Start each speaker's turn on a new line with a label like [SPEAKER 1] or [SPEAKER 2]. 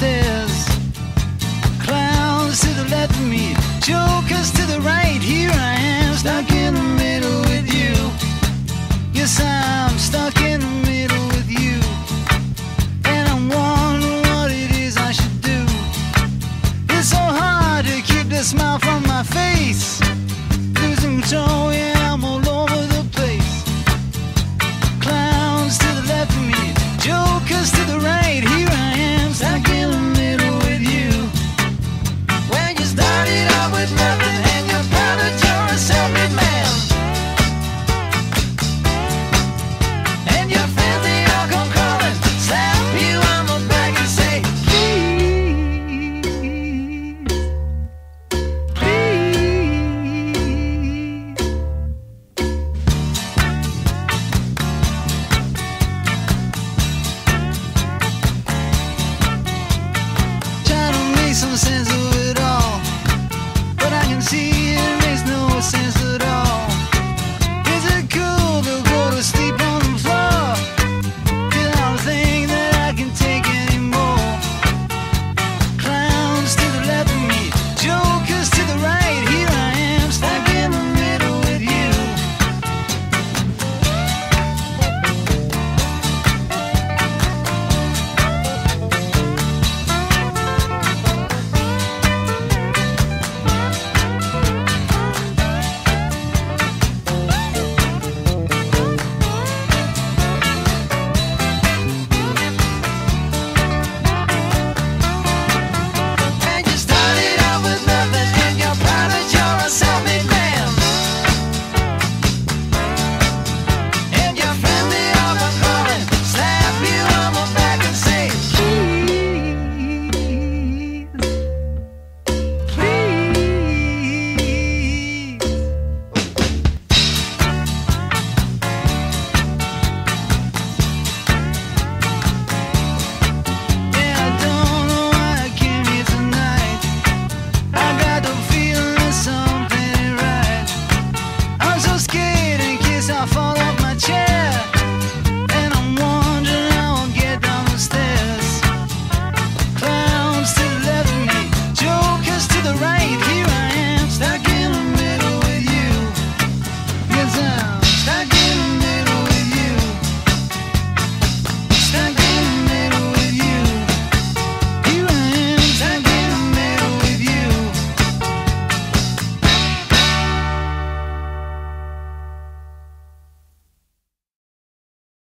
[SPEAKER 1] stairs. Clowns to the left of me, jokers to the right. Here I am, stuck in the middle with you. Yes, I'm stuck in the middle with you. And I'm wondering what it is I should do. It's so hard to keep the smile